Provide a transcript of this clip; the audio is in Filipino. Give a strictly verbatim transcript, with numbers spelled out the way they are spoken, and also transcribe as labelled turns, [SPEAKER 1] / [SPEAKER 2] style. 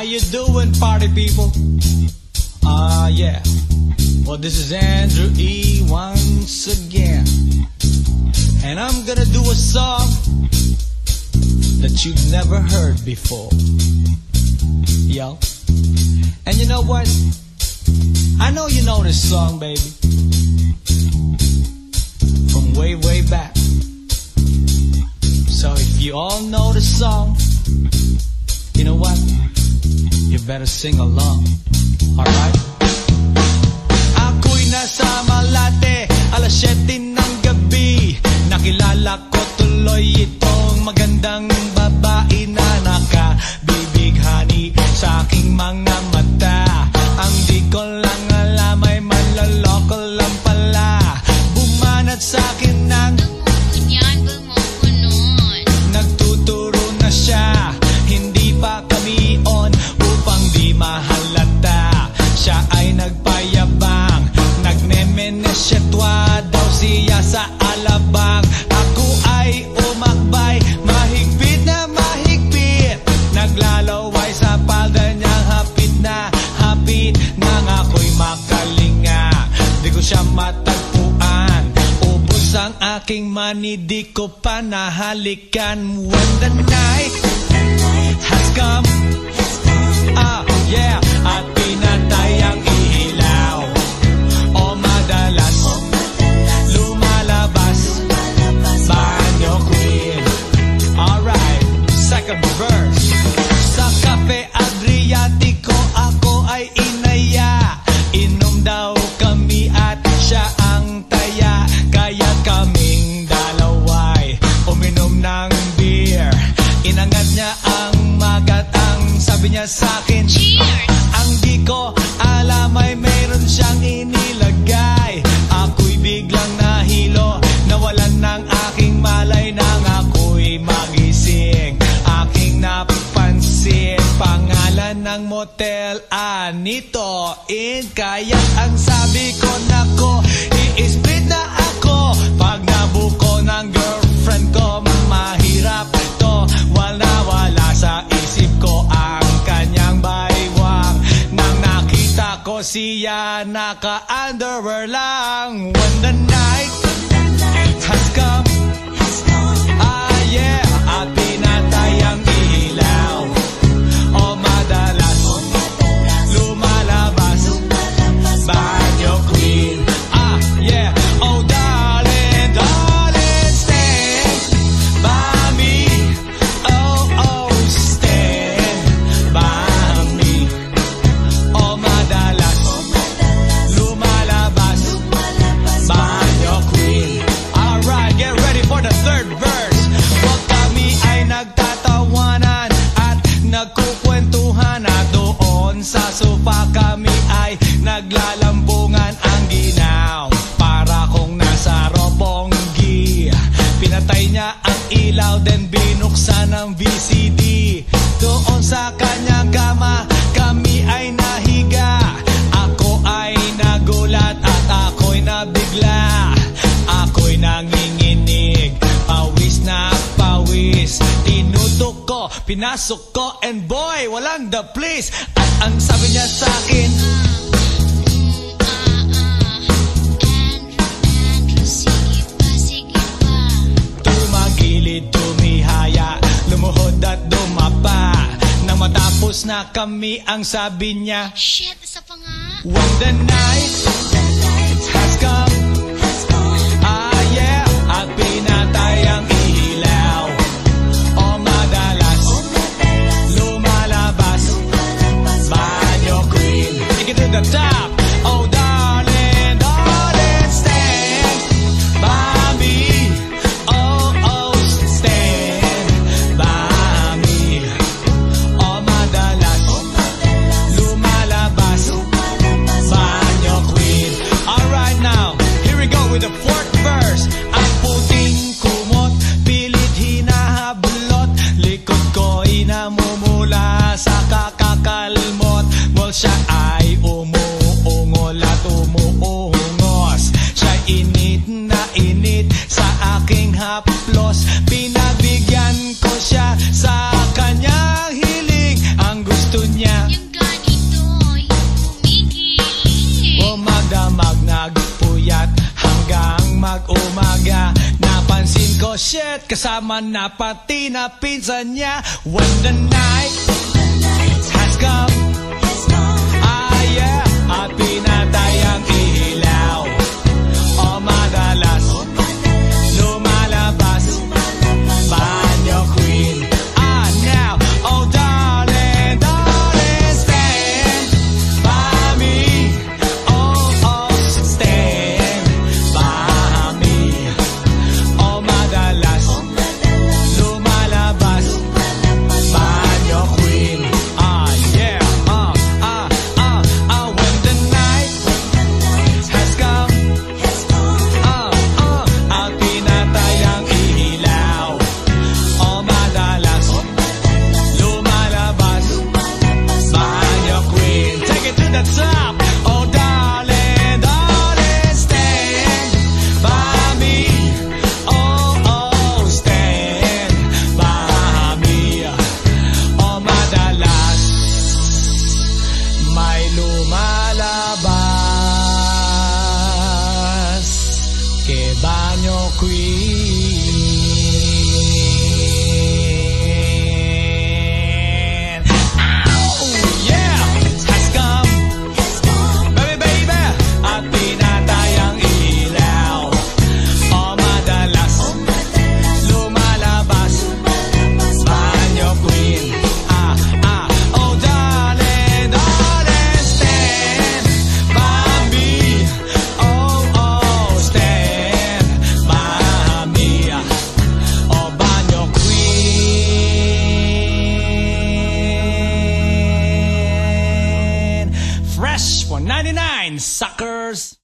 [SPEAKER 1] you doing, party people? Ah, uh, yeah. Well, this is Andrew E. once again, and I'm gonna do a song that you've never heard before. Yo. And you know what? I know you know this song, baby, from way, way back. So if you all know the song, you know what? You better sing along. Alright? Ako'y nasa Malate, alas siyete ng gabi. Nakilala ko tuloy itong magandang babae na nakabibighani sa aking mga mata. Ang di ko lang alam ay manloloko lang pala. Bumanat sa akin ng nagtuturo na siya. Hindi pa kami on upang di mahalata. Siya ay nagpayabang, nagmemenesyetwa daw siya sa alabang. Ako ay umakbay, mahigpit na mahigpit, naglalaway sa palda niyang hapit na hapit. Nang ako'y makalinga, di ko siya matagpuan. Ubos ang aking money, di ko pa nahalikan. When the night has come, ah yeah, at pinatay ang ilaw, o madalas lumalabas banyo queen. Alright, second verse. Sa Cafe Adriatico ako ay inaya. Inom daw kami at siya ang taya. Kaya kaming dalaway uminom ng beer. Inangat niya ang magat, ang sabi niya sa'kin, cheers! Ang di ko alam ay mayroon siyang inilagay. Ako'y biglang nahilo, nawalan ng aking malay. Nang ako'y magising, aking napansin pangalan ng motel, Anito Inn. Kaya ang sabi ko, nako, i-split na ako. Pag nabuko ng girlfriend ko, mahirap to. Wala wala sa isip ko ang kanyang baywang. Nang nakita ko siya, naka-underwear lang. When the night has come, ah yeah, at pinatay ang ilaw, o madalas lumalabas banyo queen. Ah yeah, oh darling, darling, stand by me. Oh oh, stand by me. O madalas lumalabas banyo queen. Alright, get ready for the third verse. Wag kami ay nagtatawanan at nagkukwentuhan, at doon sa sofa kami ay naglalambungan ang ginaw. Para kung nasa Roppongi, pinatay niya ang ilaw, then binuksan ang V C D. Doon sa kanyang kama kami ay nahiga. Ako ay nagulat at ako'y nabigla. Ako'y nanginginig, pawis na pawis. Tinutok ko, pinasok ko, and boy, walang the please. At ang sabi niya sa'kin, tumagilid, tumihaya, lumuhod at dumapa. Nang matapos na kami, ang sabi niya,
[SPEAKER 2] shit, isa pa nga.
[SPEAKER 1] when the night has come, ah yeah, at pinatay ang ilaw, o madalas lumalabas banyo queen. Take it to the top. Oh darling, darling, stand by me. Oh oh, stand by me. O madalas lumalabas banyo queen. Alright, now here we go with the fourth verse. Ang puting kumot, pilit hinahablot, likod ko'y namumula sa kakakalmot. Well, siya ay umuungol at umuungos. Siya'y init na init sa aking haplos. Pinagbigyan ko siya sa kanyang hiling. Ang gusto niya shit, kasama na pati na pinsan niya. When the night has come, ah yeah, at pinatay ang ilaw. O madalas lumalabas banyo queen. Ah now, oh darling, darling, stand by me. Oh, oh, stand by me. Oh madalas lumalabas banyo queen. Ah yeah, ah, ah, ah, ah. When the night has come, ah, ah, at pinatay ang ilaw. O madalas lumalabas banyo queen. Take it to the top. Oh darling, darling, stand by me. Oh, oh, stand by me. O madalas may lumalabas ke banyo queen. Oh yeah, has come, baby, baby, at pinatay ang ilaw. O madalas lumalabas banyo queen. Ah, ah, oh darling, darling, stand by me. Oh, oh, stand by me. Oh banyo queen. Fresh one ninety-nine, suckers.